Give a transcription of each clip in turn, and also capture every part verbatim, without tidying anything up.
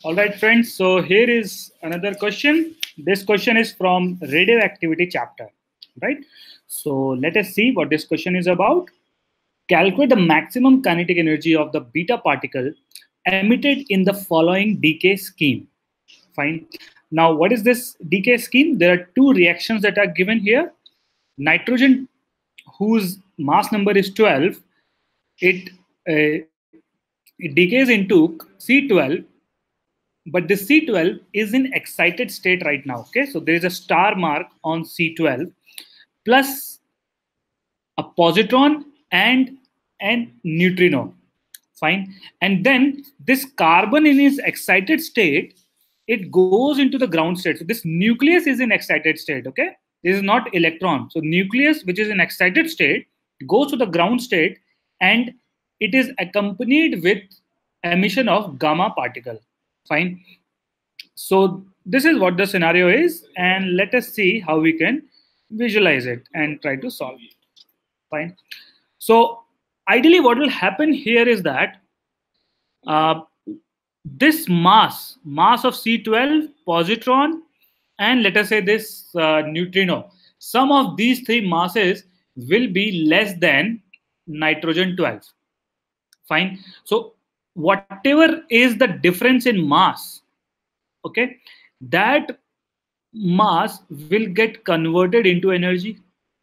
All right, friends. So here is another question. This question is from radioactivity chapter, right? So let us see what this question is about. Calculate the maximum kinetic energy of the beta particle emitted in the following decay scheme. Fine. Now, what is this decay scheme? There are two reactions that are given here. Nitrogen, whose mass number is twelve, it, uh, it decays into C twelve, but this C twelve is in excited state right now. Okay, so there is a star mark on C twelve plus a positron and an neutrino. Fine. And then this carbon in its excited state, it goes into the ground state. So this nucleus is in excited state. Okay, this is not electron. So nucleus, which is in excited state, goes to the ground state, and it is accompanied with emission of gamma particle. Fine. So this is what the scenario is, and let us see how we can visualize it and try to solve it. Fine. So ideally what will happen here is that uh, this mass, mass of C twelve, positron, and let us say this uh, neutrino, sum of these three masses will be less than nitrogen twelve. Fine. So whatever is the difference in mass, okay, that mass will get converted into energy.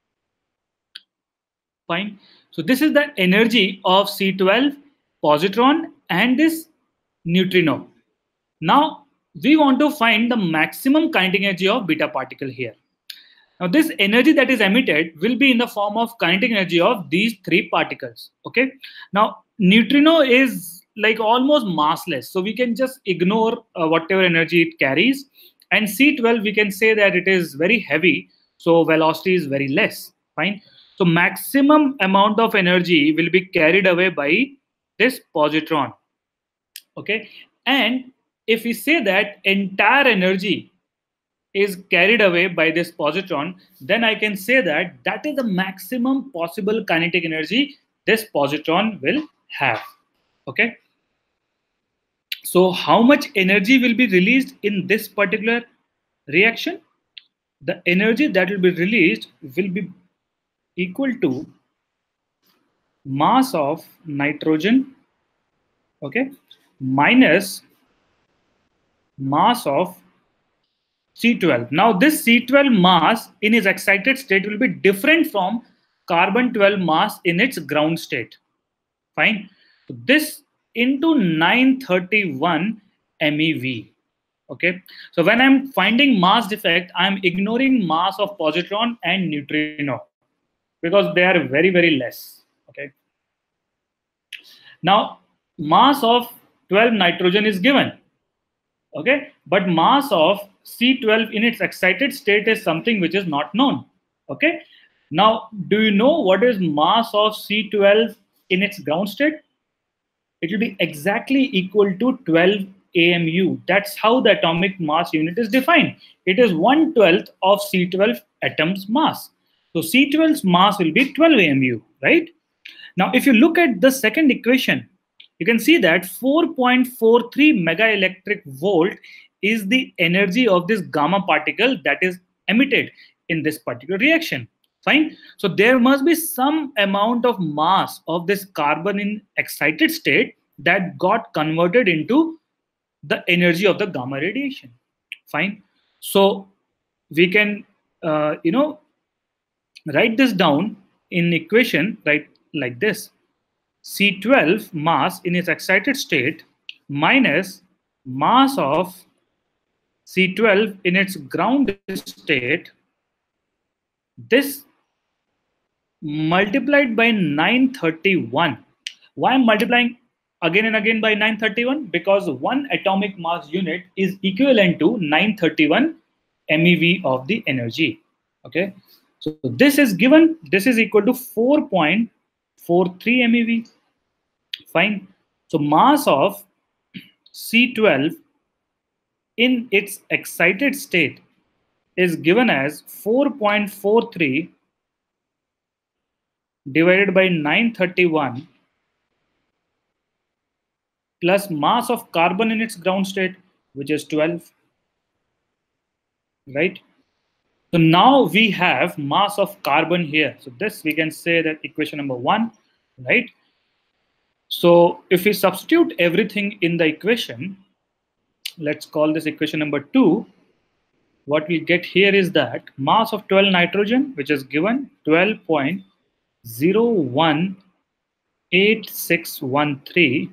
Fine. So this is the energy of C twelve, positron, and this neutrino. Now we want to find the maximum kinetic energy of beta particle here. Now this energy that is emitted will be in the form of kinetic energy of these three particles. Okay. Now neutrino is like almost massless, so we can just ignore uh, whatever energy it carries. And C twelve, we can say that it is very heavy, so velocity is very less. Fine. So maximum amount of energy will be carried away by this positron. Okay. And if we say that entire energy is carried away by this positron, then I can say that that is the maximum possible kinetic energy this positron will have. Okay. So how much energy will be released in this particular reaction? The energy that will be released will be equal to mass of nitrogen, okay, minus mass of C twelve. Now this C twelve mass in its excited state will be different from carbon twelve mass in its ground state. Fine. So this into nine thirty-one MeV. Okay. So when I'm finding mass defect, I'm ignoring mass of positron and neutrino because they are very, very less. Okay. Now mass of twelve nitrogen is given. Okay. But mass of C twelve in its excited state is something which is not known. Okay. Now, do you know what is mass of C twelve in its ground state? It will be exactly equal to twelve A M U. That's how the atomic mass unit is defined. It is one twelfth of C twelve atoms mass. So C twelve's mass will be twelve A M U, right? Now, if you look at the second equation, you can see that four point four three mega electric volt is the energy of this gamma particle that is emitted in this particular reaction. Fine. So there must be some amount of mass of this carbon in excited state that got converted into the energy of the gamma radiation. Fine. So we can, uh, you know, write this down in equation, right, like this. C twelve mass in its excited state minus mass of C twelve in its ground state. This multiplied by nine thirty-one. Why I'm multiplying again and again by nine thirty-one? Because one atomic mass unit is equivalent to nine thirty-one MeV of the energy. Okay, so this is given, this is equal to four point four three MeV. Fine. So mass of C twelve in its excited state is given as four point four three divided by nine thirty-one plus mass of carbon in its ground state. which is twelve, right? So now we have mass of carbon here. So this we can say that equation number one, right? So if we substitute everything in the equation, let's call this equation number two. What we get here is that mass of twelve nitrogen, which is given twelve point zero one eight six one three,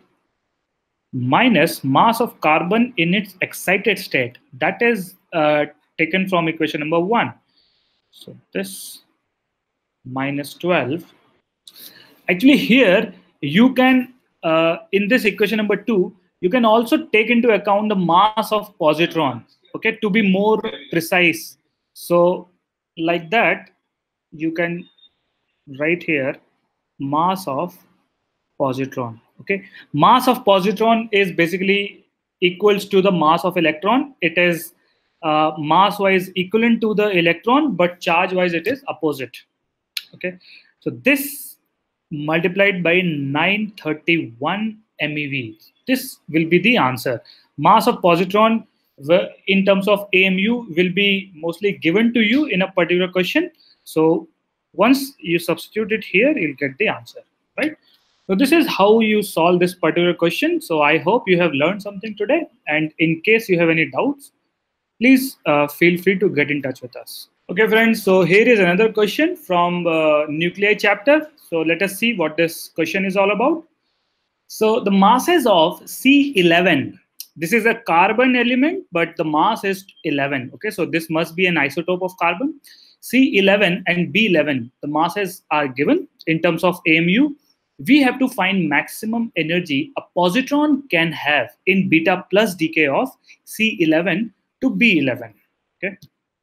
minus mass of carbon in its excited state. That is uh, taken from equation number one. So this minus twelve. Actually here you can, uh, in this equation number two, you can also take into account the mass of positron, okay, to be more precise. So like that, you can write here mass of positron, okay. Mass of positron is basically equals to the mass of electron. It is uh, mass wise equivalent to the electron, but charge wise it is opposite, okay. So this multiplied by nine thirty-one MeV, this will be the answer. Mass of positron in terms of A M U will be mostly given to you in a particular question. So once you substitute it here, you'll get the answer, right? So this is how you solve this particular question. So I hope you have learned something today. And in case you have any doubts, please uh, feel free to get in touch with us. Okay, friends, so here is another question from uh, Nuclei chapter. So let us see what this question is all about. So the masses of C eleven, this is a carbon element, but the mass is eleven. Okay, so this must be an isotope of carbon. C eleven and B eleven, the masses are given in terms of A M U. We have to find maximum energy a positron can have in beta plus decay of C eleven to B eleven. Okay.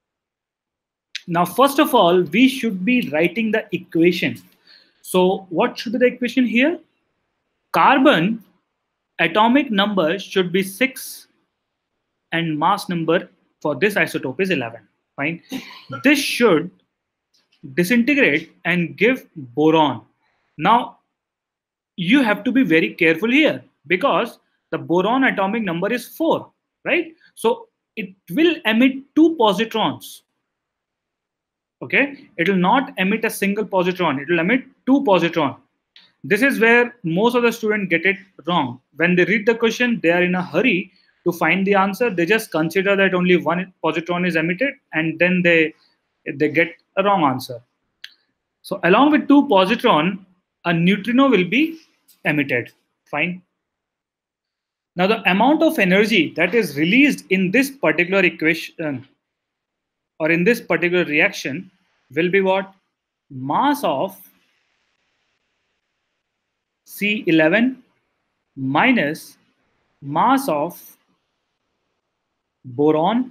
Now, first of all, we should be writing the equation. So what should be the equation here? Carbon atomic number should be six and mass number for this isotope is eleven. Fine. This should disintegrate and give boron. Now, you have to be very careful here because the boron atomic number is four, right? So it will emit two positrons. Okay, it will not emit a single positron, it will emit two positron. This is where most of the students get it wrong. When they read the question, they are in a hurry to find the answer. They just consider that only one positron is emitted and then they, they get a wrong answer. So along with two positron, a neutrino will be emitted. Fine. Now the amount of energy that is released in this particular equation or in this particular reaction will be what? Mass of C eleven minus mass of boron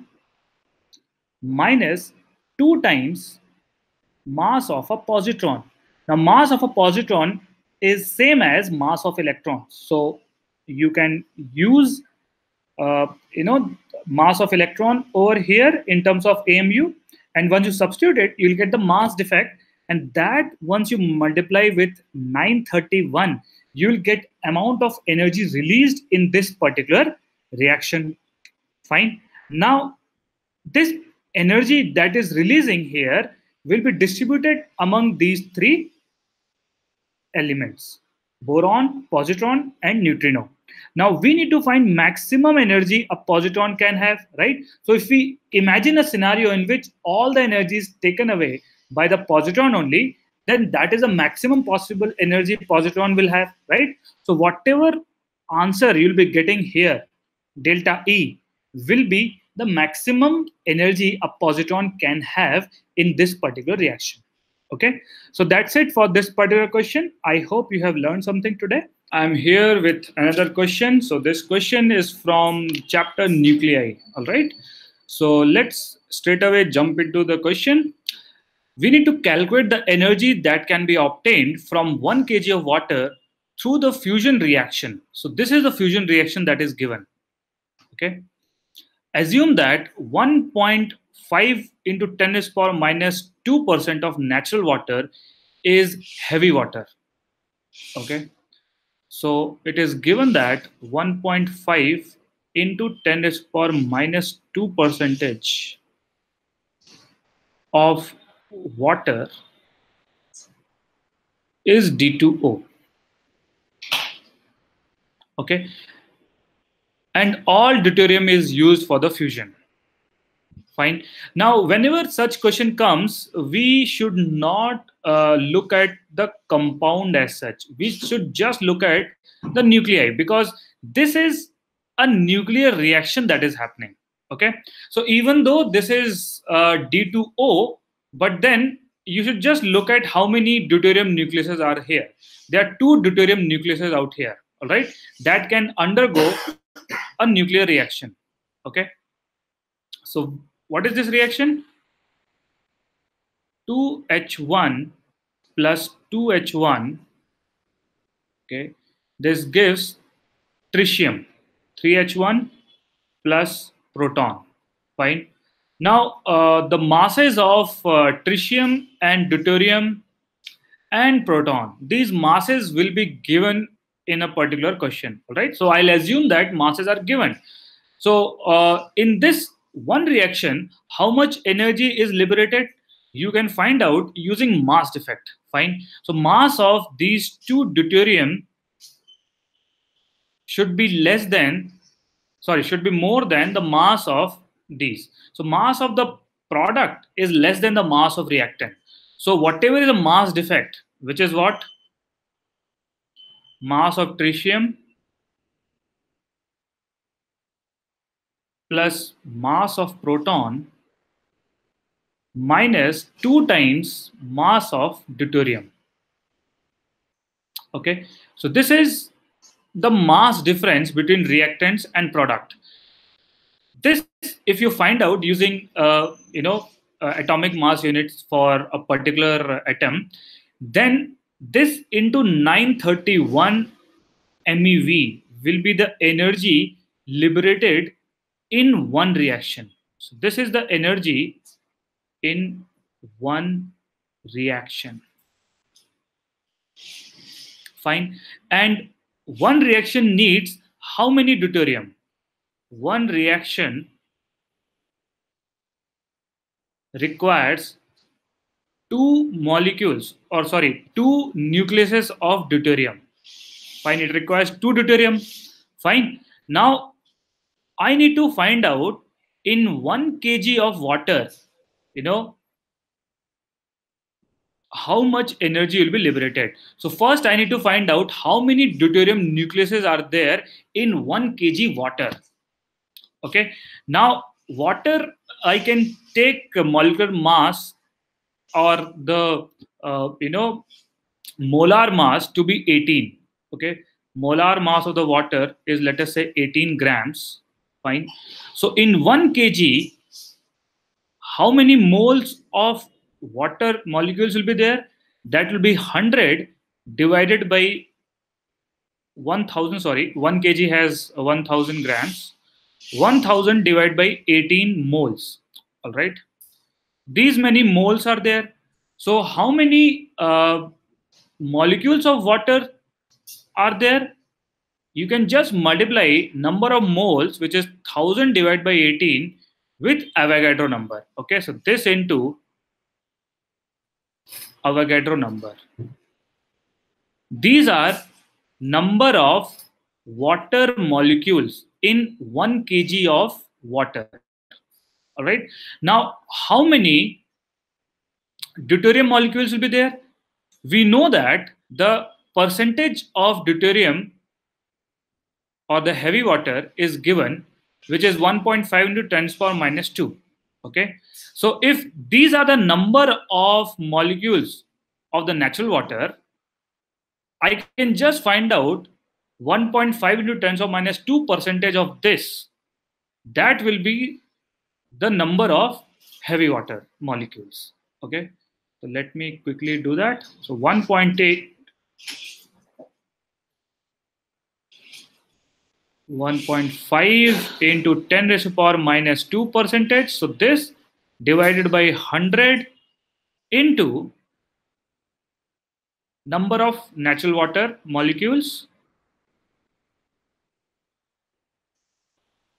minus two times mass of a positron. Now mass of a positron is same as mass of electrons. So you can use uh, you know mass of electron over here in terms of A M U, and once you substitute it, you'll get the mass defect, and that once you multiply with nine thirty-one, you'll get amount of energy released in this particular reaction. Fine. Now this energy that is releasing here will be distributed among these three elements: boron, positron, and neutrino. Now we need to find maximum energy a positron can have, right? So if we imagine a scenario in which all the energy is taken away by the positron only, then that is the maximum possible energy positron will have, right? So whatever answer you'll be getting here, delta E, will be the maximum energy a positron can have in this particular reaction. Okay, so that's it for this particular question. I hope you have learned something today. I'm here with another question. So this question is from chapter Nuclei. All right, so let's straight away jump into the question. We need to calculate the energy that can be obtained from one kilogram of water through the fusion reaction. So this is the fusion reaction that is given. Okay, assume that one point five into ten to the power minus two percent of natural water is heavy water. Okay, so it is given that one point five into ten raised to power minus two percentage of water is D two O. Okay, and all deuterium is used for the fusion. Fine. Now, whenever such question comes, we should not uh, look at the compound as such. We should just look at the nuclei, because this is a nuclear reaction that is happening. Okay. So even though this is uh, D two O, but then you should just look at how many deuterium nucleuses are here. There are two deuterium nucleuses out here. All right. That can undergo a nuclear reaction. Okay. So what is this reaction? two H one plus two H one. Okay, this gives tritium, three H one plus proton. Fine. Now uh, the masses of uh, tritium and deuterium and proton, these masses will be given in a particular question. All right. So I'll assume that masses are given. So uh, in this one reaction, how much energy is liberated? You can find out using mass defect. Fine. So mass of these two deuterium should be less than, sorry, should be more than the mass of these. So mass of the product is less than the mass of reactant. So whatever is the mass defect, which is what? Mass of tritium plus mass of proton minus two times mass of deuterium. Okay, so this is the mass difference between reactants and product. This, if you find out using uh, you know uh, atomic mass units for a particular atom, then this into nine thirty-one MeV will be the energy liberated in one reaction. So this is the energy in one reaction. Fine. And one reaction needs how many deuterium? One reaction requires two molecules, or sorry, two nucleuses of deuterium. Fine. It requires two deuterium. Fine. Now I need to find out in one kg of water, you know, how much energy will be liberated. So first I need to find out how many deuterium nucleuses are there in one kg water. Okay. Now water, I can take molecular mass or the uh, you know molar mass to be eighteen. Okay. Molar mass of the water is, let us say, eighteen grams. Fine. So in one kg, how many moles of water molecules will be there? That will be one hundred divided by one thousand. Sorry, one kg has one thousand grams. one thousand divided by eighteen moles. All right. These many moles are there. So how many uh, molecules of water are there? You can just multiply number of moles, which is one thousand divided by eighteen, with Avogadro number. Okay, so this into Avogadro number. These are number of water molecules in one kg of water. All right. Now, how many deuterium molecules will be there? We know that the percentage of deuterium or the heavy water is given, which is one point five into ten to the power minus two. Okay. So if these are the number of molecules of the natural water, I can just find out one point five into ten to the power minus two percentage of this. That will be the number of heavy water molecules. Okay. So let me quickly do that. So one point eight, one point five into ten raised to the power minus two percentage. So this divided by one hundred into number of natural water molecules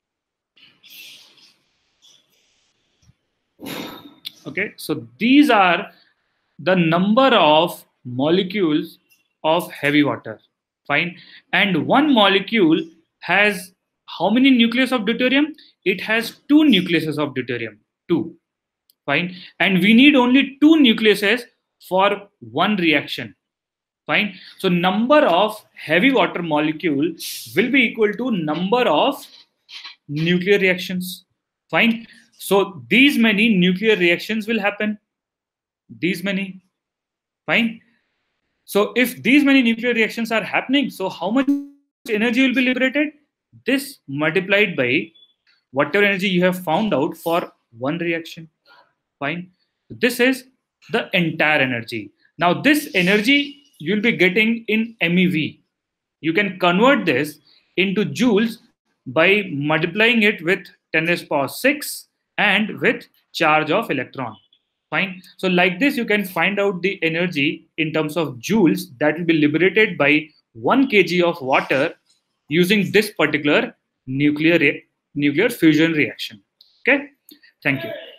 Okay, so these are the number of molecules of heavy water. Fine. And one molecule has how many nucleus of deuterium? It has two nucleuses of deuterium. Two. Fine. And we need only two nucleuses for one reaction. Fine. So number of heavy water molecule will be equal to number of nuclear reactions. Fine. So these many nuclear reactions will happen. These many. Fine. So if these many nuclear reactions are happening, so how much energy will be liberated? This multiplied by whatever energy you have found out for one reaction. Fine. This is the entire energy. Now this energy you'll be getting in M E V. You can convert this into joules by multiplying it with ten raised to the power six and with charge of electron. Fine. So like this, you can find out the energy in terms of joules that will be liberated by one kilogram of water using this particular nuclear nuclear fusion reaction. Okay. Thank you.